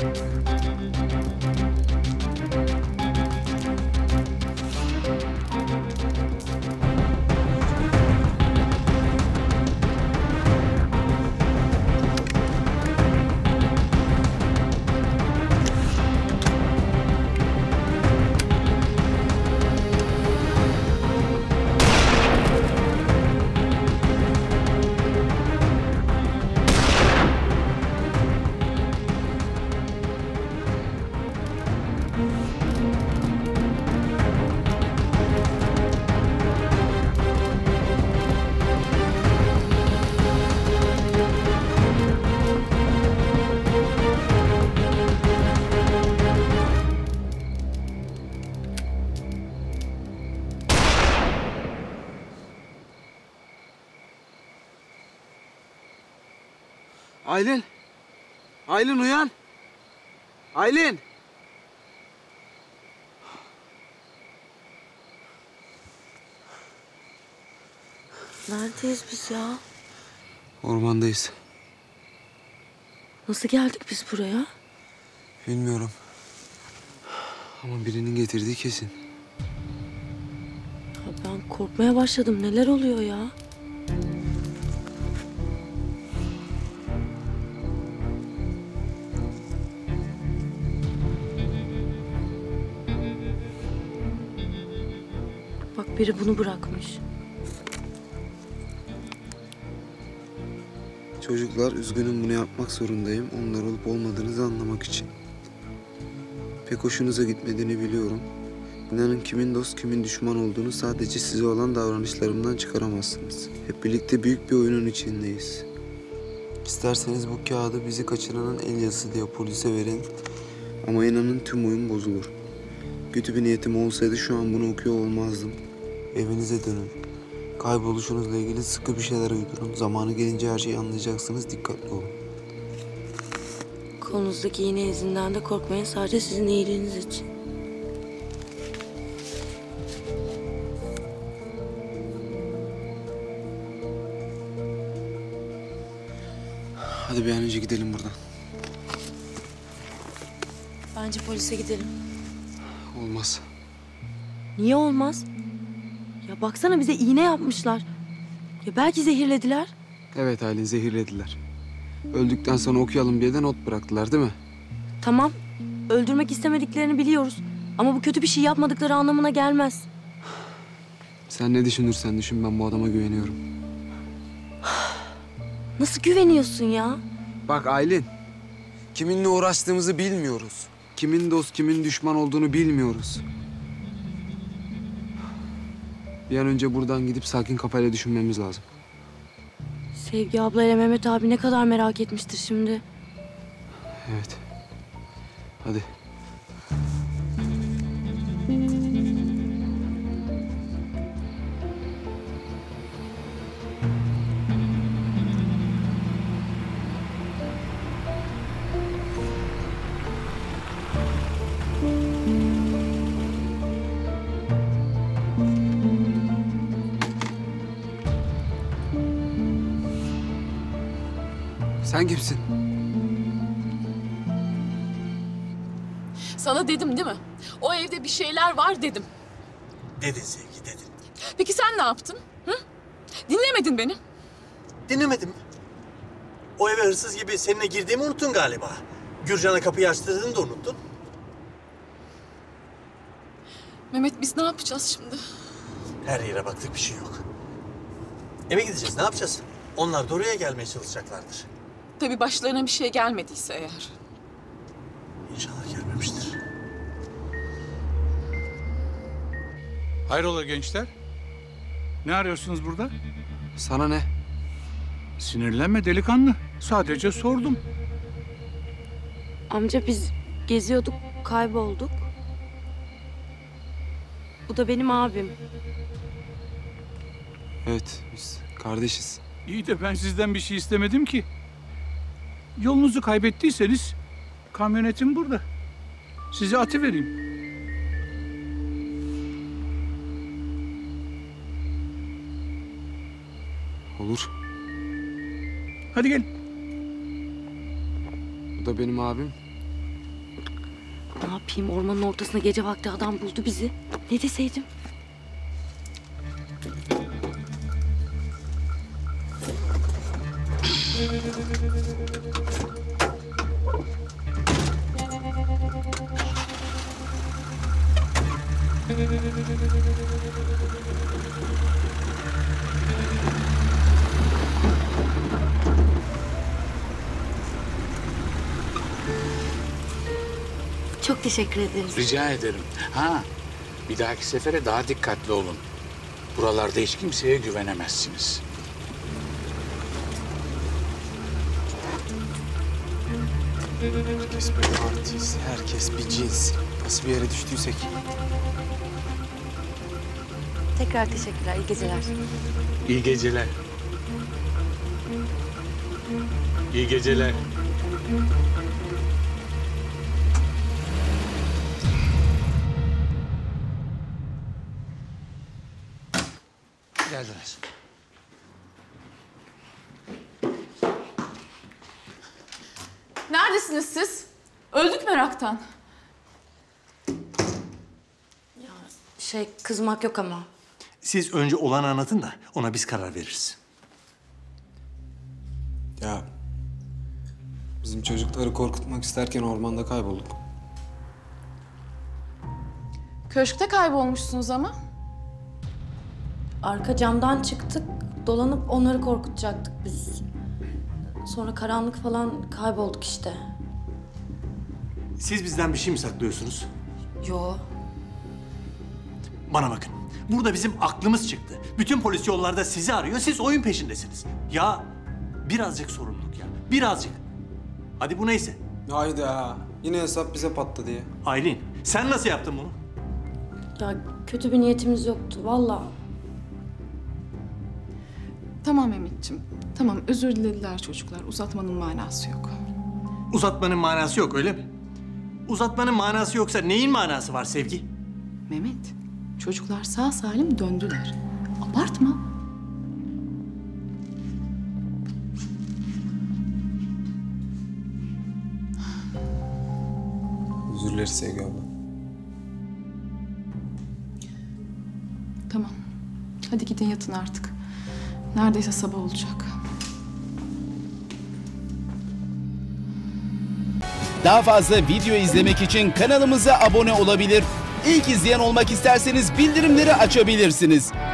Aylin! Aylin uyan! Aylin! Neredeyiz biz ya? Ormandayız. Nasıl geldik biz buraya? Bilmiyorum. Ama birinin getirdiği kesin. Ya ben korkmaya başladım. Neler oluyor ya? Bak biri bunu bırakmış. Çocuklar, üzgünüm, bunu yapmak zorundayım. Onlar olup olmadığınızı anlamak için. Pek hoşunuza gitmediğini biliyorum. İnanın kimin dost, kimin düşman olduğunu sadece size olan davranışlarımdan çıkaramazsınız. Hep birlikte büyük bir oyunun içindeyiz. İsterseniz bu kağıdı bizi kaçıranın el yazısı diye polise verin. Ama inanın tüm oyun bozulur. Kötü bir niyetim olsaydı şu an bunu okuyor olmazdım. Evinize dönün. Kayboluşunuzla ilgili sıkı bir şeyler uydurun. Zamanı gelince her şeyi anlayacaksınız. Dikkatli olun. Kolunuzdaki iğne izinden de korkmayın. Sadece sizin iyiliğiniz için. Hadi bir an önce gidelim buradan. Bence polise gidelim. Olmaz. Niye olmaz? Ya baksana bize iğne yapmışlar. Ya belki zehirlediler. Evet Aylin, zehirlediler. Öldükten sonra okuyalım diye de not bıraktılar değil mi? Tamam. Öldürmek istemediklerini biliyoruz. Ama bu kötü bir şey yapmadıkları anlamına gelmez. Sen ne düşünürsen düşün, ben bu adama güveniyorum. Nasıl güveniyorsun ya? Bak Aylin, kiminle uğraştığımızı bilmiyoruz. Kimin dost, kimin düşman olduğunu bilmiyoruz. Bir an önce buradan gidip sakin kafayla düşünmemiz lazım. Sevgi abla ile Mehmet abi ne kadar merak etmiştir şimdi. Evet. Hadi. Sen kimsin? Sana dedim değil mi? O evde bir şeyler var dedim. Dedin Sevgi, dedin. Peki sen ne yaptın? Hı? Dinlemedin beni. Dinlemedim. O eve hırsız gibi seninle girdiğimi unuttun galiba. Gürcan'a kapıyı açtırdığını da unuttun. Mehmet biz ne yapacağız şimdi? Her yere baktık, bir şey yok. Eve gideceğiz, ne yapacağız? Onlar da oraya gelmeye çalışacaklardır. Tabii başlarına bir şey gelmediyse eğer. İnşallah gelmemiştir. Hayrola gençler? Ne arıyorsunuz burada? Sana ne? Sinirlenme delikanlı. Sadece sordum. Amca biz geziyorduk, kaybolduk. Bu da benim abim. Evet, biz kardeşiz. İyi de ben sizden bir şey istemedim ki. Yolunuzu kaybettiyseniz kamyonetim burada. Size atıvereyim. Olur. Hadi gel. Bu da benim abim. Ne yapayım, ormanın ortasında gece vakti adam buldu bizi. Ne deseydim? Çok teşekkür ederiz. Rica ederim. Ha, bir dahaki sefere daha dikkatli olun. Buralarda hiç kimseye güvenemezsiniz. Herkes bir artist, herkes bir cins. Nasıl bir yere düştüysek. Tekrar teşekkürler, iyi geceler. İyi geceler. İyi geceler. Geldiniz. Neredesiniz siz? Öldük meraktan. Kızmak yok ama. Siz önce olanı anlatın da ona biz karar veririz. Ya bizim çocukları korkutmak isterken ormanda kaybolduk. Köşkte kaybolmuşsunuz ama. Arka camdan çıktık, dolanıp onları korkutacaktık biz. Sonra karanlık falan kaybolduk işte. Siz bizden bir şey mi saklıyorsunuz? Yo. Bana bakın. Burada bizim aklımız çıktı. Bütün polis yollarda sizi arıyor. Siz oyun peşindesiniz. Ya birazcık sorumluluk ya. Birazcık. Hadi bu neyse. Hayda. Yine hesap bize patladı ya. Aylin, sen nasıl yaptın bunu? Ya kötü bir niyetimiz yoktu vallahi. Tamam Mehmetciğim. Tamam, özür dilediler çocuklar. Uzatmanın manası yok. Uzatmanın manası yok öyle mi? Uzatmanın manası yoksa neyin manası var Sevgi? Mehmet, çocuklar sağ salim döndüler. Abartma. Özür dileriz Sevgi abla. Tamam. Hadi gidin yatın artık. Neredeyse sabah olacak. Daha fazla video izlemek için kanalımıza abone olabilir. İlk izleyen olmak isterseniz bildirimleri açabilirsiniz.